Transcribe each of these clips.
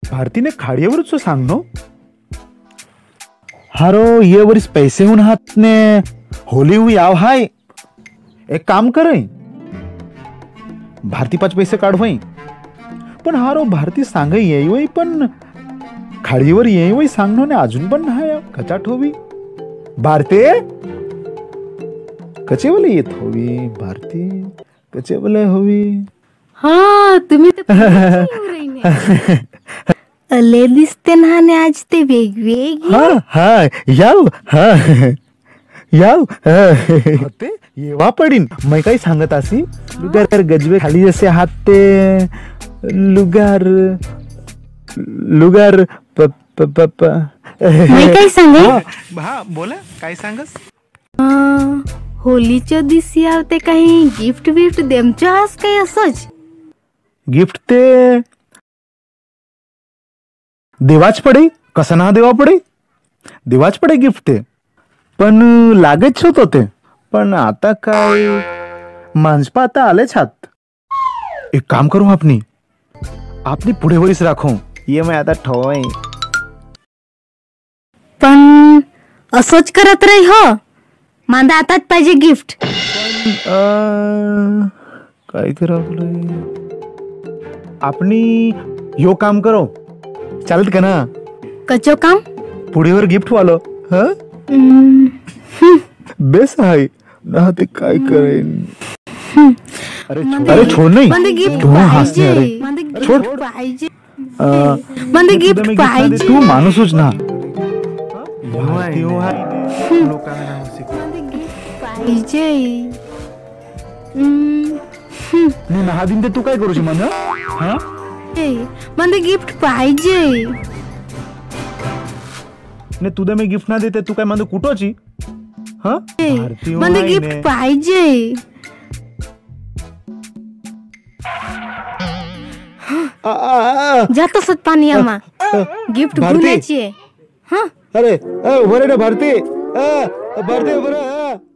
भारतीने खाडीवरच सांगनो हारो ये वरीस पैसे होऊन हात ने होली हुई आव हाय एक काम करय भारती 5 पैसे काढवय पण हारो भारती सांगय येई वय पण खाडीवर येई वय सांगनो ने अजून पण नाही कचाट होवी भारती कचे वाले येत होवी भारती कचे वाले होवी हा तुम्ही अले दिसते ना ने आज ते वेगवेगळे हा हा याव हा याव ते येवा पडीन मैं काही सांगत असी लुगार गजबे खाली जसे हात ते लुगार लुगार प प प प मैं काही सांगे हा बोला काय सांगस होलीच्या दिवशी आवते काही गिफ्ट बिफ्ट देमच्या हास काही असच गिफ्ट ते देवाच पडे कसा ना देवा पडे देवाच पडे गिफ्ट ते पण लागेच होत होते पण आता काय माणसपा आता आलेच हात एक काम करू आपली पुढे वरीस राखो ये मैं आता ठोय पण असंच करत राही हो मांदा आताच पाहिजे गिफ्ट काय करावं आपणी यो काम करो चालत का ना कचो काम पुढेवर गिफ्ट वालो हा बेस आहे ना ते काय करेन अरे छोड़ नहीं मंदे गिफ्ट तू हंसने अरे छोड़ पाहिजे मंदे गिफ्ट पाहिजे तू माणूसच ना पाहिजे हा दिन ते तू काय करूशी मन हा मंदे गिफ्ट पाहिजे ने तुदे मी गिफ्ट ना देते तू काय मंदे कुठोची हा मंदे गिफ्ट पाहिजे जातो सत पाणी आमा गिफ्ट गुन्ह्याची आहे हा अरे बरे ना भारती भारती बरं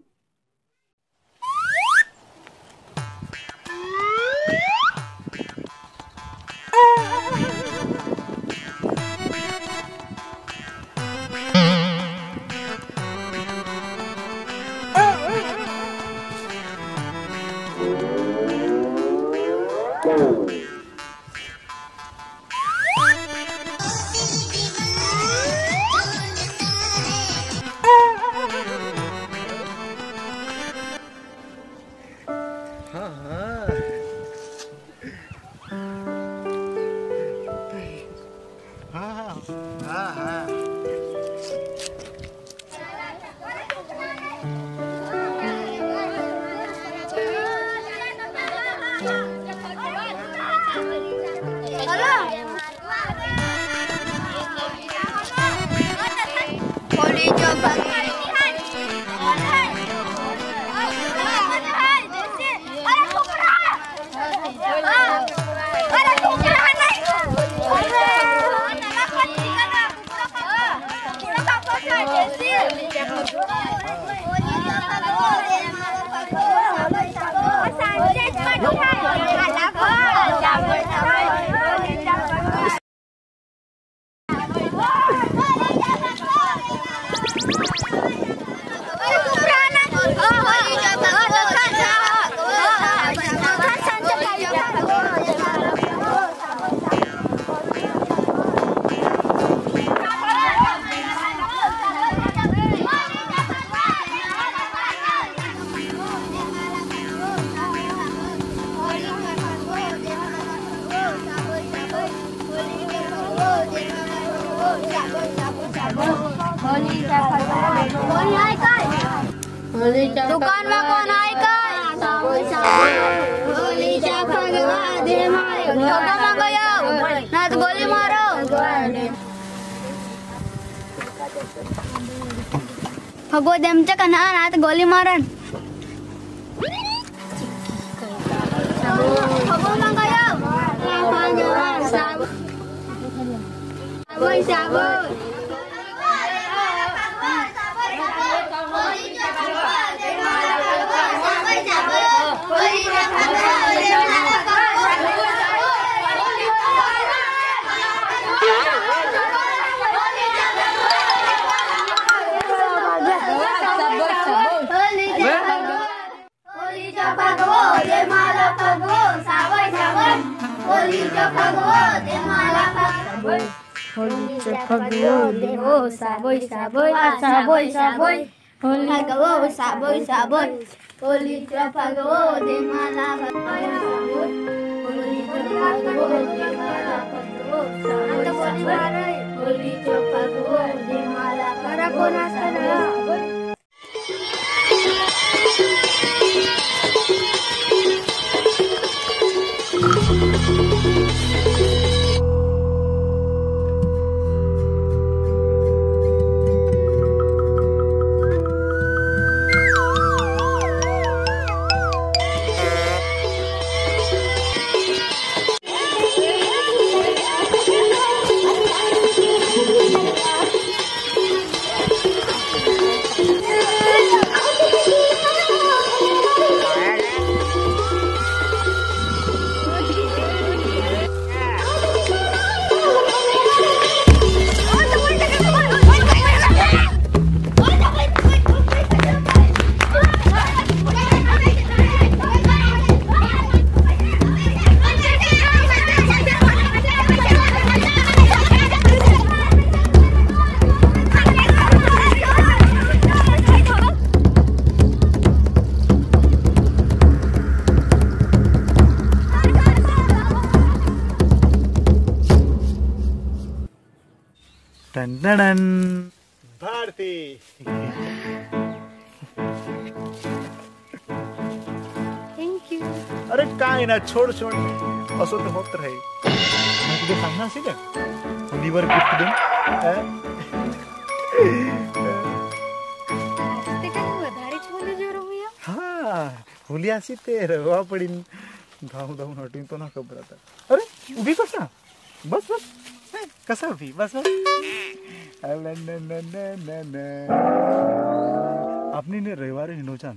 दुकान में कौन आए ना तो गोली मारो भगो देमच्या का ना तो गोली मारन फगवो देवो साबोय साबोय साबोय साबोय फगवो साबोय साबोय होलीच्या फगवो दे मला फगवो साबोय होलीच्या फगवो दे मला फगवो साबोय होलीच्या फगवो दे मला करा कोणा सरा टन भारती थँक यू अरे काय ना छोड छोड असं तर होत राहील मग तुझे सांगणार असेल का मुलीवर गिफ्ट देऊन ते काय વધારે બોલે જો રમુયા હા હોલી આસી તે રવા પડીને धाव धावून हटून तो ना खबर आता अरे उभी कसा बस बस कसा उभी बस बस आपने ने रविवार हिनोचान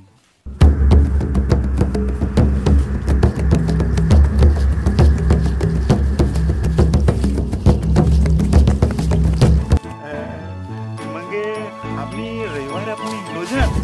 मंगे आपनी रविवार आपनी हिनोचान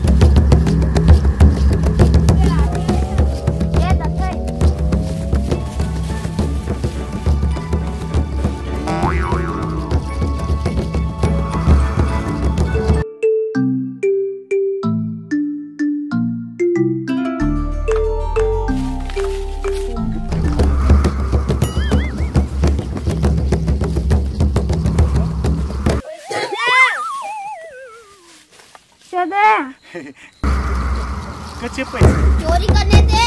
कच्चे पैसे चोरी करने थे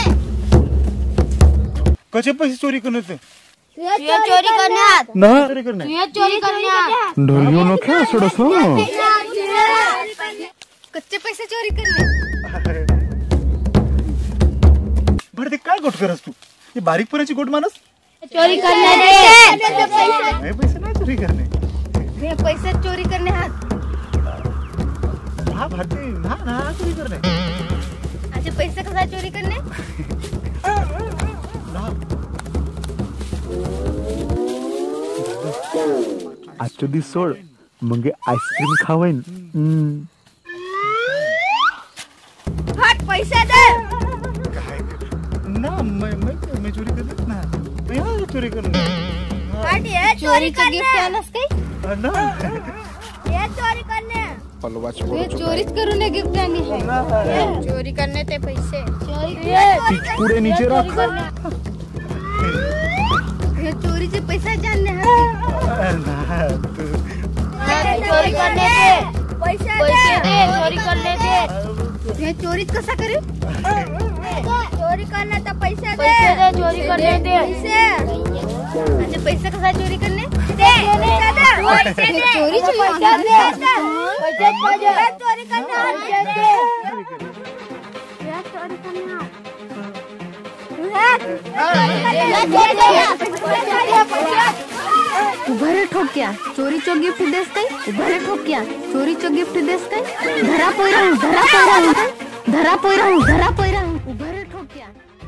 कच्चे पैसे चोरी करने थे ये चोरी करण्यात ना चोरी करने ये चोरी करण्यात ढोलियो नो क्या सोडस कच्चे पैसे चोरी करणे बरं ते काय गोट करस तू हे बारीक पोराची गोट मानस चोरी करणे दे नाही पैसे नाही चोरी करणे हे पैसे चोरी करणे हात हा भारती ना ना चोरी करणे असे पैसे कसा चोरी करणे ना आजच्या दिवस सोड मग आईस्क्रीम खावेन हट पैसे दे ना मैं चोरी करत ना मैं चोरी करणे हट ये चोरी का गिफ्ट आणस काय ना ये चोरी करणे ये चोरीच करू नये गिफ्ट आणि चोरी करणे ते पैसे पुढे नीचे रख हे चोरीचे पैसे जाणणे चोरी करणे दे पैसे दे चोरी करणे दे हे चोरीच कसा करे चोरी करणे तर पैसे दे चोरी करणे दे पैसे पैसे कसा चोरी करणे दे पैसे दे चोरीचे पैसे दे चोरी करणे उभरे ठोक्या चोरीचो गिफ्ट देस काय उभरे ठोक्या चोरीचो गिफ्ट देस काय धरा पोयरा उभरे ठोक्या